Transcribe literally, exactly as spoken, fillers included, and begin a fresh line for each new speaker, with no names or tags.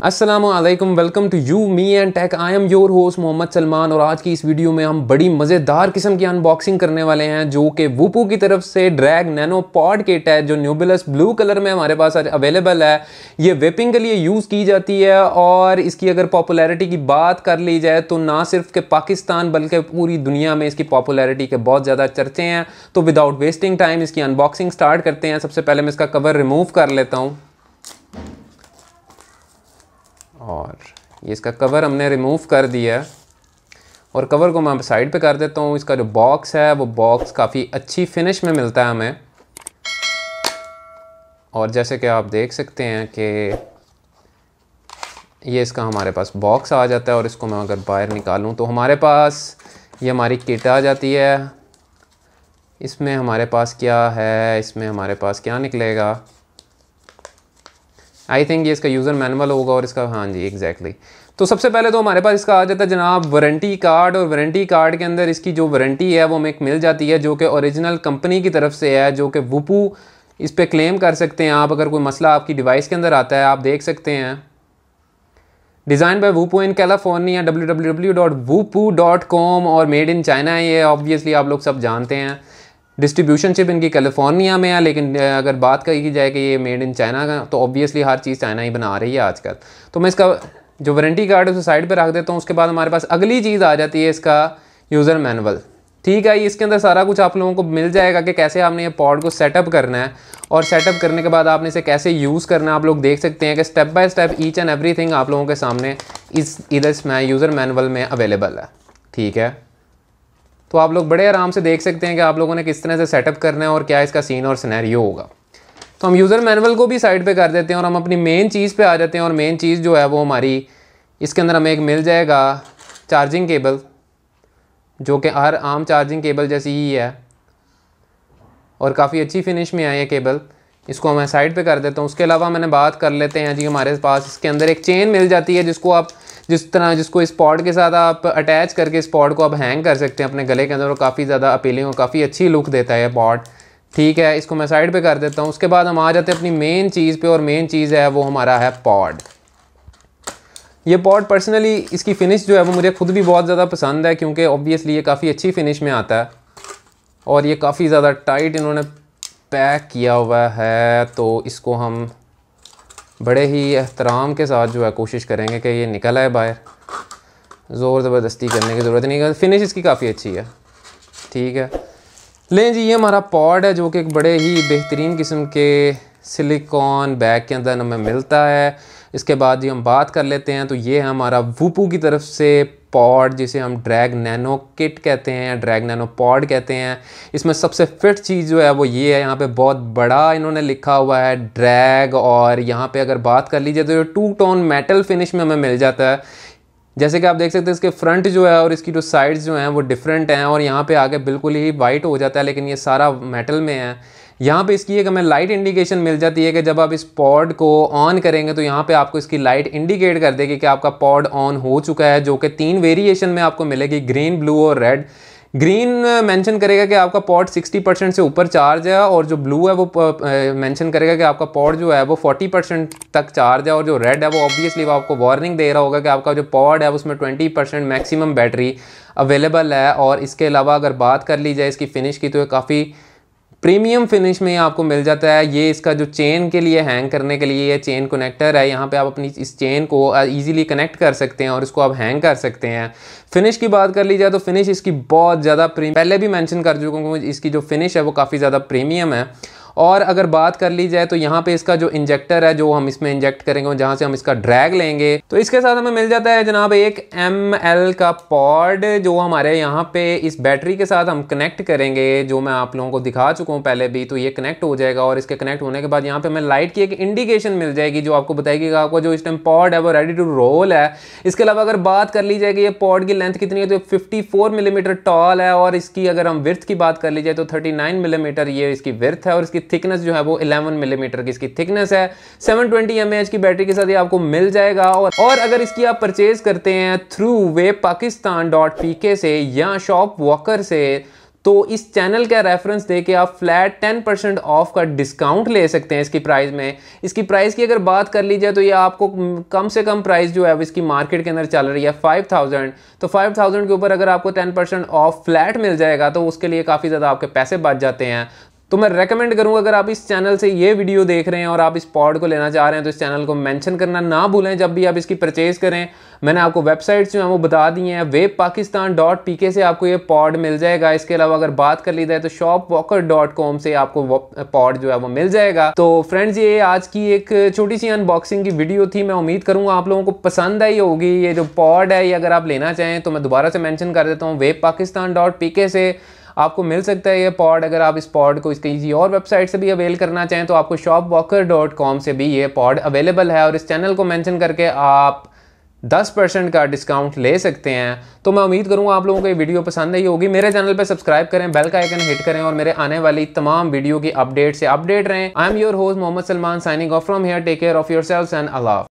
अस्सलामुअलैकुम, welcome to you me and tech. I am your host Mohammad Salman और आज की इस वीडियो में हम बड़ी मज़ेदार किस्म की अनबॉक्सिंग करने वाले हैं जो कि वूपू की तरफ से ड्रैग नैनो पॉड किट है जो न्यूबिलस ब्लू कलर में हमारे पास अवेलेबल है। ये वेपिंग के लिए यूज़ की जाती है और इसकी अगर पॉपुलैरिटी की बात कर ली जाए तो ना सिर्फ के पाकिस्तान बल्कि पूरी दुनिया में इसकी पॉपुलैरिटी के बहुत ज़्यादा चर्चे हैं। तो विदाउट वेस्टिंग टाइम इसकी अनबॉक्सिंग स्टार्ट करते हैं। सबसे पहले मैं इसका कवर रिमूव कर लेता हूँ और ये इसका कवर हमने रिमूव कर दिया है और कवर को मैं साइड पे कर देता हूँ। इसका जो बॉक्स है वो बॉक्स काफ़ी अच्छी फिनिश में मिलता है हमें और जैसे कि आप देख सकते हैं कि ये इसका हमारे पास बॉक्स आ जाता है और इसको मैं अगर बाहर निकालूँ तो हमारे पास ये हमारी किट आ जाती है। इसमें हमारे पास क्या है, इसमें हमारे पास क्या निकलेगा, आई थिंक ये इसका यूज़र मैनुअल होगा और इसका, हाँ जी एग्जैक्टली exactly. तो सबसे पहले तो हमारे पास इसका आ जाता है जनाब वारंटी कार्ड और वारंटी कार्ड के अंदर इसकी जो वारंटी है वो हमें मिल जाती है जो कि ओरिजिनल कंपनी की तरफ से है, जो कि वूपू इस पे क्लेम कर सकते हैं आप। अगर कोई मसला आपकी डिवाइस के अंदर आता है, आप देख सकते हैं design by Voopoo in California, W W W dot Voopoo dot com और मेड इन चाइना है। ये ऑब्वियसली आप लोग सब जानते हैं। डिस्ट्रीब्यूशनशिप इनकी कैलिफोर्निया में है, लेकिन अगर बात की जाए कि ये मेड इन चाइना का तो ऑब्वियसली हर चीज़ चाइना ही बना रही है आजकल। तो मैं इसका जो वारंटी कार्ड है उसे साइड पे रख देता हूँ। उसके बाद हमारे पास अगली चीज़ आ जाती है इसका यूज़र मैनुअल। ठीक है, इसके अंदर सारा कुछ आप लोगों को मिल जाएगा कि कैसे आपने ये पॉड को सेटअप करना है और सेटअप करने के बाद आपने इसे कैसे यूज़ करना है। आप लोग देख सकते हैं कि step by step each and everything आप लोगों के सामने इस इधर इसमें यूज़र मैनुअल में अवेलेबल है। ठीक है, तो आप लोग बड़े आराम से देख सकते हैं कि आप लोगों ने किस तरह से सेटअप करना है और क्या इसका सीन और सिनेरियो होगा। तो हम यूज़र मैनुअल को भी साइड पे कर देते हैं और हम अपनी मेन चीज़ पे आ जाते हैं। और मेन चीज़ जो है वो हमारी, इसके अंदर हमें एक मिल जाएगा चार्जिंग केबल जो कि हर आम चार्जिंग केबल जैसी ही है और काफ़ी अच्छी फिनिश में है ये केबल। इसको मैं साइड पे कर देता हूँ। उसके अलावा मैंने बात कर लेते हैं जी, हमारे पास इसके अंदर एक चेन मिल जाती है जिसको आप जिस तरह जिसको इस पॉड के साथ आप अटैच करके इस पॉड को आप हैंग कर सकते हैं अपने गले के अंदर और काफ़ी ज़्यादा अपीलिंग और काफ़ी अच्छी लुक देता है ये पॉड। ठीक है, इसको मैं साइड पे कर देता हूँ। उसके बाद हम आ जाते हैं अपनी मेन चीज़ पे और मेन चीज़ है वो हमारा है पॉड। ये पॉड पर्सनली इसकी फ़िनिश जो है वो मुझे खुद भी बहुत ज़्यादा पसंद है क्योंकि ऑब्वियसली ये काफ़ी अच्छी फ़िनिश में आता है और ये काफ़ी ज़्यादा टाइट इन्होंने पैक किया हुआ है। तो इसको हम बड़े ही एहतराम के साथ जो है कोशिश करेंगे कि ये निकल आए बाहर। ज़ोर ज़बरदस्ती करने की ज़रूरत नहीं है, फिनिश इसकी काफ़ी अच्छी है। ठीक है, लें जी, ये हमारा पॉड है जो कि एक बड़े ही बेहतरीन किस्म के सिलिकॉन बैग के अंदर हमें मिलता है। इसके बाद जी हम बात कर लेते हैं तो ये है हमारा वूपू की तरफ से पॉड जिसे हम ड्रैग नैनो किट कहते हैं, ड्रैग नैनो पॉड कहते हैं। इसमें सबसे फिट चीज़ जो है वो ये है, यहाँ पे बहुत बड़ा इन्होंने लिखा हुआ है ड्रैग। और यहाँ पे अगर बात कर लीजिए तो ये टू टोन मेटल फिनिश में हमें मिल जाता है। जैसे कि आप देख सकते हैं इसके फ्रंट जो है और इसकी जो साइड्स जो हैं वो डिफरेंट हैं और यहाँ पे आगे बिल्कुल ही वाइट हो जाता है, लेकिन ये सारा मेटल में है। यहाँ पे इसकी एक हमें लाइट इंडिकेशन मिल जाती है कि जब आप इस पॉड को ऑन करेंगे तो यहाँ पे आपको इसकी लाइट इंडिकेट कर देगी कि आपका पॉड ऑन हो चुका है, जो कि तीन वेरिएशन में आपको मिलेगी, ग्रीन, ब्लू और रेड। ग्रीन मेंशन करेगा कि आपका पॉड साठ परसेंट से ऊपर चार्ज है और जो ब्लू है वो मेंशन करेगा कि आपका पॉड जो है वो चालीस परसेंट तक चार्ज है और जो रेड है वो ऑब्वियसली वो आपको वार्निंग दे रहा होगा कि आपका जो पॉड है उसमें बीस परसेंट मैक्सिमम बैटरी अवेलेबल है। और इसके अलावा अगर बात कर ली जाए इसकी फ़िनिश की तो ये काफ़ी प्रीमियम फिनिश में आपको मिल जाता है। ये इसका जो चेन के लिए हैंग करने के लिए ये चेन कनेक्टर है, यहाँ पे आप अपनी इस चेन को इजीली कनेक्ट कर सकते हैं और इसको आप हैंग कर सकते हैं। फिनिश की बात कर ली जाए तो फिनिश इसकी बहुत ज़्यादा प्रीमियम, पहले भी मेंशन कर चुका हूँ, इसकी जो फिनिश है वो काफ़ी ज़्यादा प्रीमियम है। और अगर बात कर ली जाए तो यहाँ पे इसका जो इंजेक्टर है जो हम इसमें इंजेक्ट करेंगे जहाँ से हम इसका ड्रैग लेंगे तो इसके साथ हमें मिल जाता है जनाब एक एम एल का पॉड जो हमारे यहाँ पे इस बैटरी के साथ हम कनेक्ट करेंगे, जो मैं आप लोगों को दिखा चुका हूँ पहले भी। तो ये कनेक्ट हो जाएगा और इसके कनेक्ट होने के बाद यहाँ पे हमें लाइट की एक इंडिकेशन मिल जाएगी जो आपको बताएगी कि आपका जो इस टाइम पॉड है वो रेडी टू रोल है। इसके अलावा अगर बात कर ली जाएगी ये पॉड की लेंथ कितनी है तो फिफ्टी फोर मिलीमीटर टॉल है और इसकी अगर हम विर्थ की बात कर ली जाए तो थर्टी नाइन मिलीमीटर ये इसकी विर्थ है और इसकी थिकनेस जो है वो इलेवन मिलीमीटर की इसकी थिकनेस है। Seven twenty M A H की बैटरी के साथ ये आपको मिल जाएगा। और, और अगर इसकी आप परचेज करते हैं थ्रू वे पाकिस्तान डॉट पी के से या शॉप वॉकर से तो इस चैनल का रेफरेंस दे के आप फ्लैट टेन परसेंट ऑफ का डिस्काउंट ले सकते हैं इसकी प्राइस में। इसकी प्राइस की अगर बात कर ली जाए तो ये आपको कम से कम प्राइस जो है इसकी मार्केट के अंदर चल रही है फाइव थाउजेंड। तो फाइव थाउजेंड के ऊपर अगर आपको टेन परसेंट ऑफ फ्लैट मिल जाएगा तो उसके लिए काफ़ी ज़्यादा आपके पैसे बच जाते हैं। तो मैं रेकमेंड करूंगा अगर आप इस चैनल से ये वीडियो देख रहे हैं और आप इस पॉड को लेना चाह रहे हैं तो इस चैनल को मेंशन करना ना भूलें जब भी आप इसकी परचेज़ करें। मैंने आपको वेबसाइट्स जो हैं वो बता दी हैं, web Pakistan dot P K से आपको ये पॉड मिल जाएगा। इसके अलावा अगर बात कर ली जाए तो शॉप वॉकर डॉट कॉम से आपको पॉड जो है वो मिल जाएगा। तो फ्रेंड्स ये आज की एक छोटी सी अनबॉक्सिंग की वीडियो थी। मैं उम्मीद करूँगा आप लोगों को पसंद आई होगी। ये जो पॉड है ये अगर आप लेना चाहें तो मैं दोबारा से मैंशन कर देता हूँ, web Pakistan dot P K से आपको मिल सकता है ये पॉड। अगर आप इस पॉड को किसी और वेबसाइट से भी अवेल करना चाहें तो आपको शॉप वॉकर डॉट कॉम से भी ये पॉड अवेलेबल है और इस चैनल को मेंशन करके आप टेन परसेंट का डिस्काउंट ले सकते हैं। तो मैं उम्मीद करूंगा आप लोगों को ये वीडियो पसंद आई होगी। मेरे चैनल पे सब्सक्राइब करें, बेल का आइकन हिट करें और मेरे आने वाली तमाम वीडियो की अपडेट से अपडेट रहें। I am your host Mohammad Salman signing off from here. Take care of yourselves and Allah.